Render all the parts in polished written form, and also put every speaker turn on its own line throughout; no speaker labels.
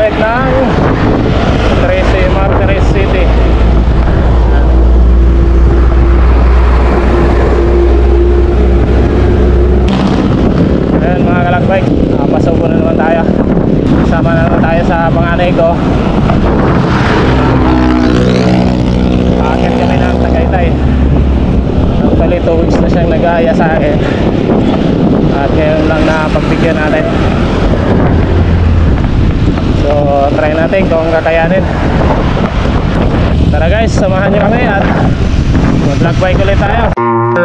balik ng Tracy Martires City. Ayan mga kalakbay, pasubo na naman tayo. Kasama na naman tayo sa panganay ko. Paakit kami ng Tagaytay. Actually 2 weeks na siyang nag-aaya sa akin, at ngayon lang na pagbigyan natin. So try natin kung kakayanin. Tara guys, samahan nyo kami at mag-vlog bike ulit tayo.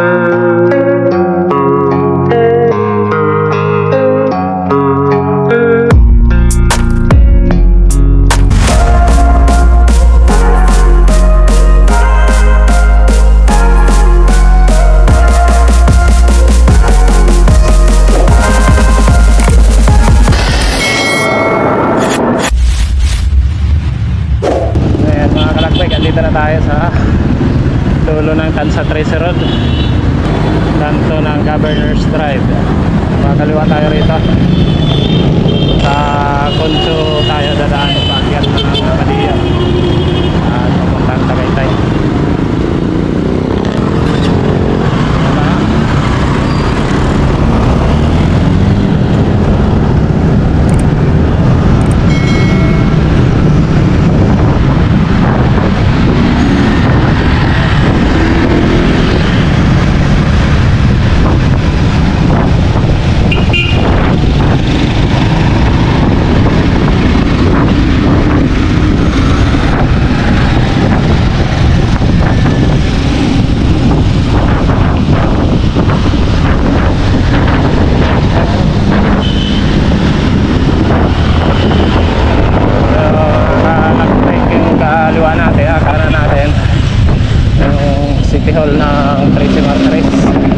Dito na tayo sa dulo ng Tansa Tracy Road, kanto ng Governor's Drive. Makakaliwa tayo rito. Sa Concho tayo dadaan paakyat ng Padilla at papuntang Tagaytay. City Hall ng Tracy Martires.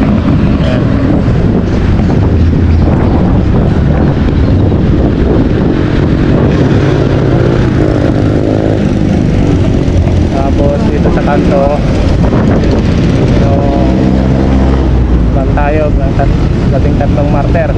Tapos dito sa kanto yung bantayog ng dating tatlong martir.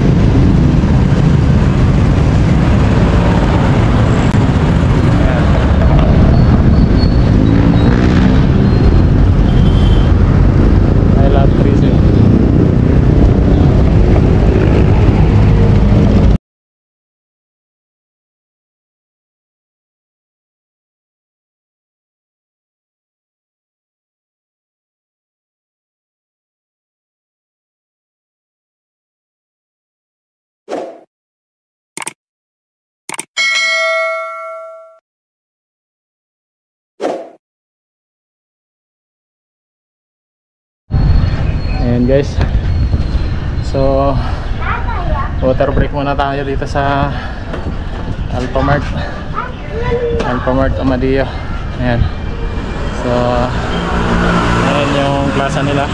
Ayan guys, so water break muna tayo dito sa Alphamart Amadillo. Ayan, so ayan yung plaza nila.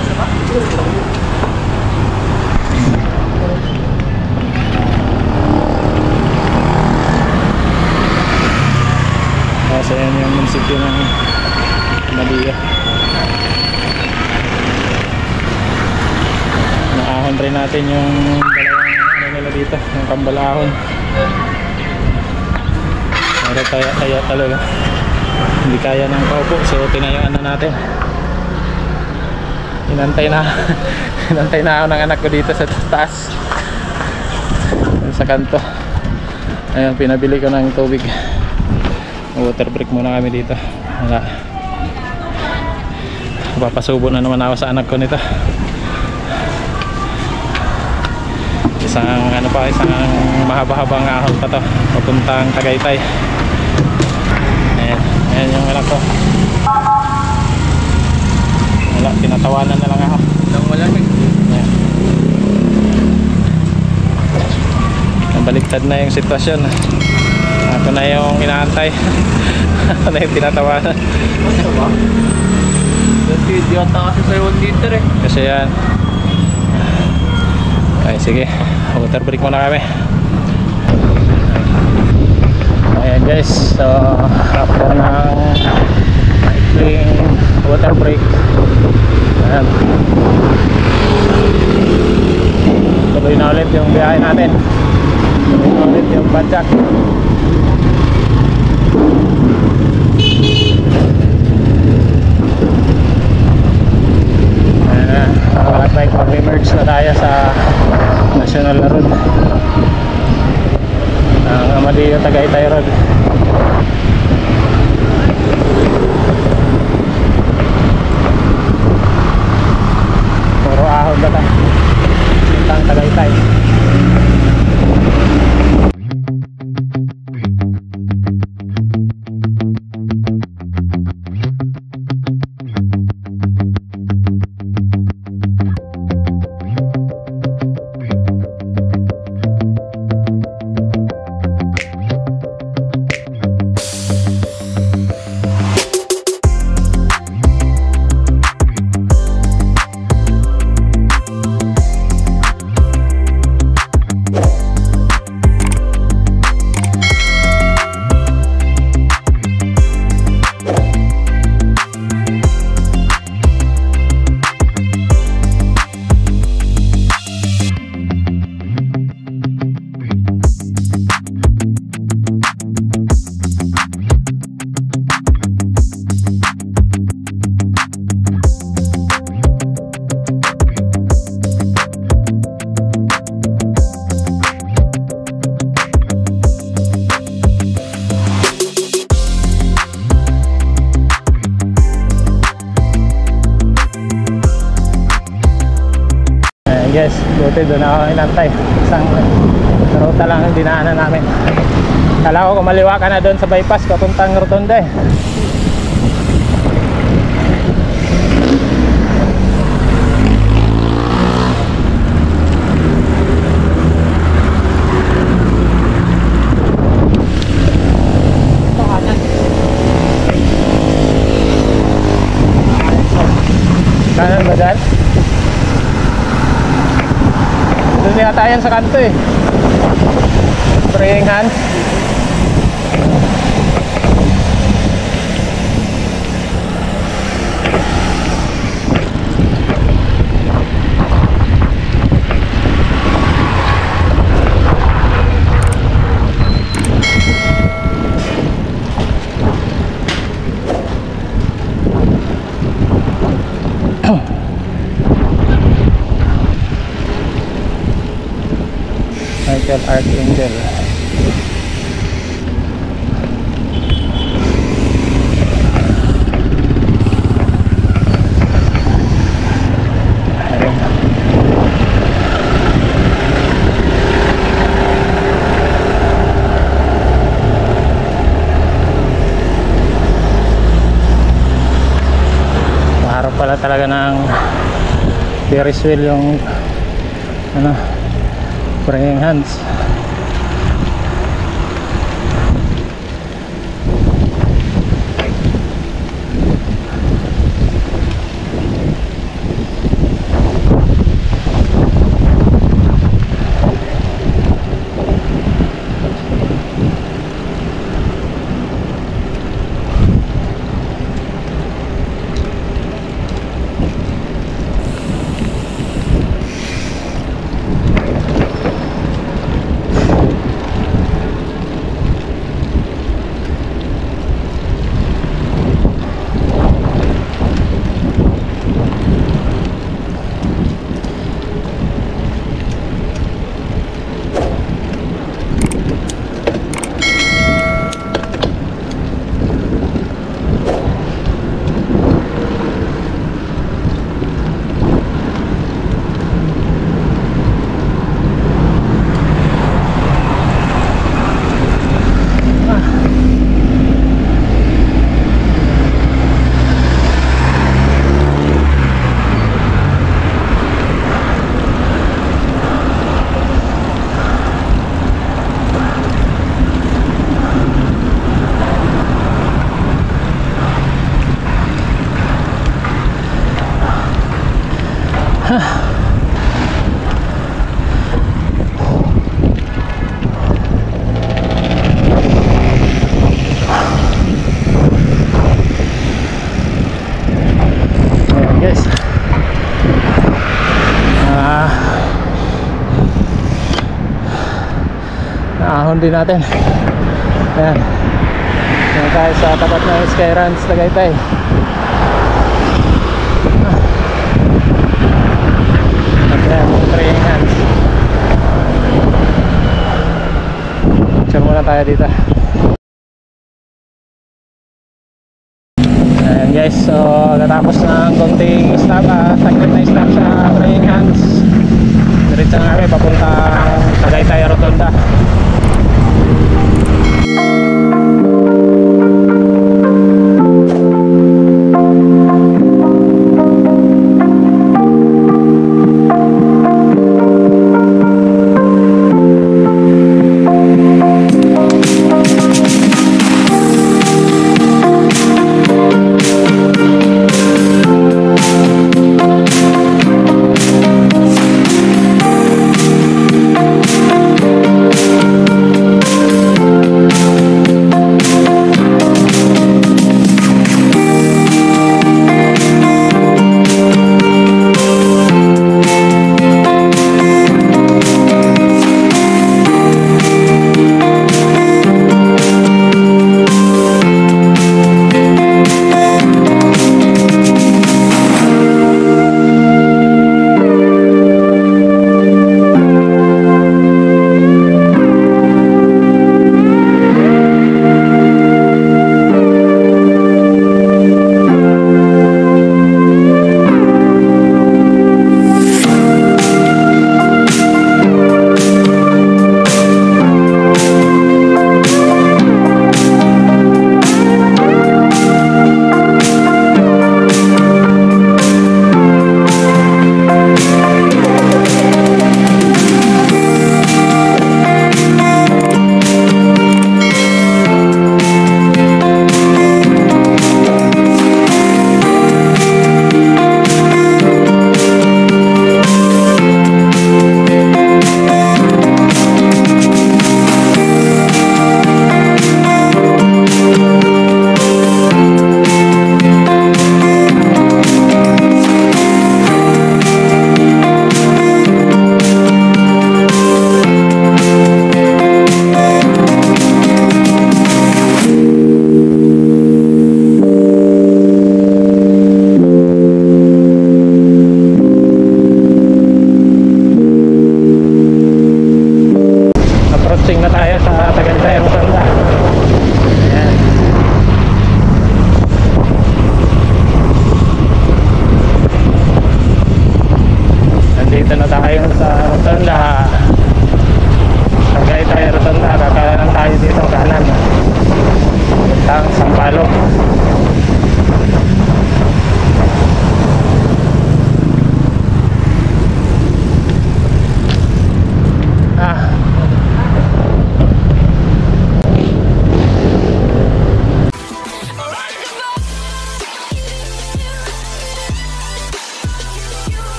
So ayan yung munisipyo ng Amadillo. Naahon rin natin yung dalawang ano nila dito, yung kambalahon. Pero kaya talaga hindi kaya ng paupo, so tinayaan na natin. Inantay na ako ng anak ko dito sa taas, sa kanto. Ayun, pinabili ko ng tubig. Water break muna kami dito. Wala, papasubo na naman ako sa anak ko nito. Isang mahaba-habang ahon pa to papuntang Tagaytay. Ayan yung anak ko. Wala, tinatawanan na lang ako. Malamig. Baliktad na yung sitwasyon. Ako na yung inaantay. Ako na yung tinatawanan. Ano ba? Kasi idiota kasi sa 1 liter eh. Kasi yan. Okay, sige, water break muna kami. Ayan guys, so after ng maikling water break, ayan, tuloy na ulit yung biyahe natin. Tuloy na ulit yung Badjak. Bike mag-emerge na tayo sa National Road, ang Amadeo Tagaytay Road. Puro ahon na tayo ang Tagaytay. Yes, buti doon ako inantay. Isang ruta lang ang dinaanan namin. Kala ko kumaliwa ka na doon sa bypass papuntang Rotonda eh. Kanan ba dyan? Doon yata yan sa kanto eh. Spraying hands. Michael Archangel. Maharap pala talaga ng Ferris wheel yung ano, spraying hands. Ahon din natin. Ayan. Ayan tayo sa tapat ng Skyruns Tagaytay. At yan, yung praying hands. Picture muna tayo dito. Ayan guys, so katapos ng konting stop, saglit na stop sa praying hands. Diretso nga kami papuntang Tagaytay Rotonda.